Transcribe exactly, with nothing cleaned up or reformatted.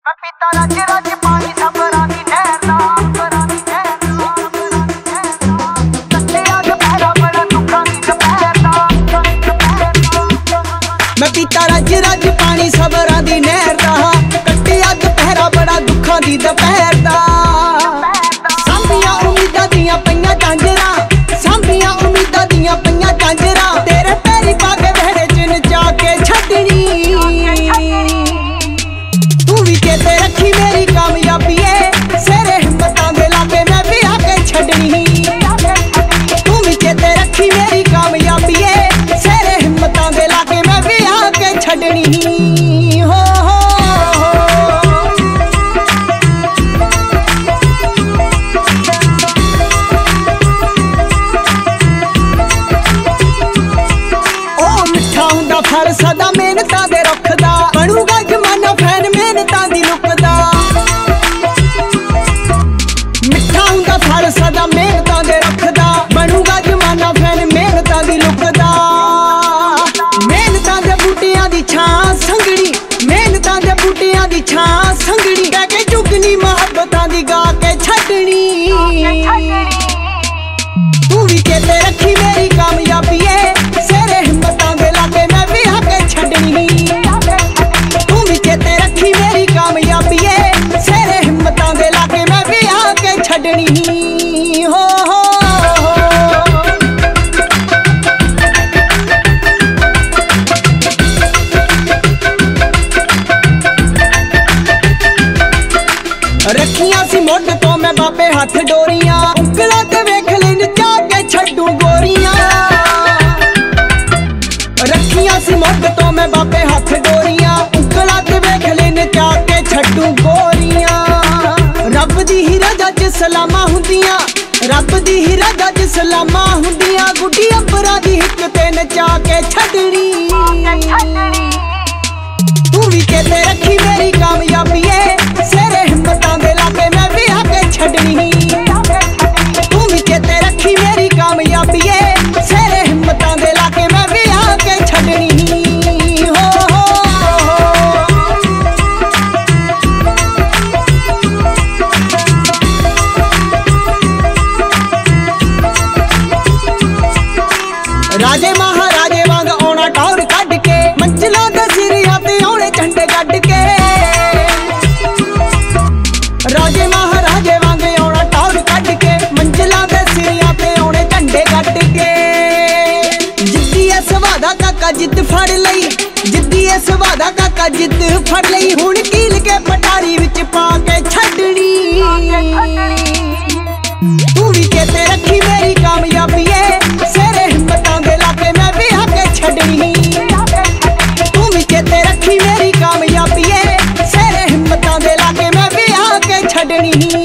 पपीता रज रज पानी सबरा दी नहर दा सबरा दी नहर दा कट्टे अग पहरा बड़ा दुखां दी दोपहर दा मैं पीता रज रज पानी सबरा दी नहर दा कट्टे अग पहरा बड़ा दुखां दी दोपहर दा सांभियां उम्मीदां दियां पईयां झांजरां सांभियां उम्मीदां दियां पईयां झांजरां तेरे पैरी पा के वेहड़े च नचा के छड्डनी चेते रखी मेरी कामयाबी है सेरे हिम्मतां दे लागे मैं भी आके छड्डनी तू भी चेते रखी मेरी कामयाबी है सेरे हिम्मतां दे लागे मैं भी आके छड्डनी हो हो ओ मिठा हुंदा फल सदा मेहनतां दे रखदा बनूगा जमाना फैन मेहनतां दी लुकदा मिठा हुंदा फल सदा मेहनतां दे रखदा बनूगा जमाना फैन मेहनतां दी लुकदा मेहनतां दे बूटियां दी छां संगड़ी मेहनतां दे बूटियां दी छां संगड़ी कह के चुगनी मुहब्बतां दी गा के छड्डनी तू भी चेते रखी मेरी कामयाबी है सेरे हिम्मतां दे लागे मैं भी आके छड्डनी तू भी चेते रखी मेरी कामयाबी है सेरे हिम्मतां दे लागे मैं भी आके छड्डनी हो हो रखियां सी मुੱਢ तो मैं बाबे हाथ डोरियां उंगलां ते वेख ले नचा के छड्डू गोरियां रखियां सी मुੱਢ तो मैं बाबे हाथ डोरियां उंगलां ते वेख ले नचा के छड्डू गोरियां रब दी ही रज़ा च सलामां हुंदियां रब दी ही रज़ा च सलामां हुंदियां गुड्डी अंबरां दी हिक ते नचा के छड्डनी तू भी चेते रखी मेरी कामयाबी है सेरे हिम्मतां दे लागे मैं भी आके छड्डनी तू भी चेते रखी मेरी कामयाबी है सेरे हिम्मतां दे लागे मैं भी आके छड्डनी हो हो राजे महाराजे वांग आउणा टौर कढ के मंजिलां दे सिरियां ते आउणे झंडे गड्ड के राजे महाराजे वांग आउणा टौर कढ के मंजिलां दे सिरियां ते आउणे झंडे गड्ड के जिद्दी इस वादा काका जिद्द फड़ लई जिद्दी इस वादा काका जिद्द फड़ लई हुण कील के पटारी विच पा के छड्डनी तू भी चेते रखी मेरी कामयाबी है सेरे हिम्मतां दे लागे मैं भी आके छड्डनी तू भी चेते रखी मेरी कामयाबी है सेरे हिम्मतां दे लागे मैं भी आके छड्डनी।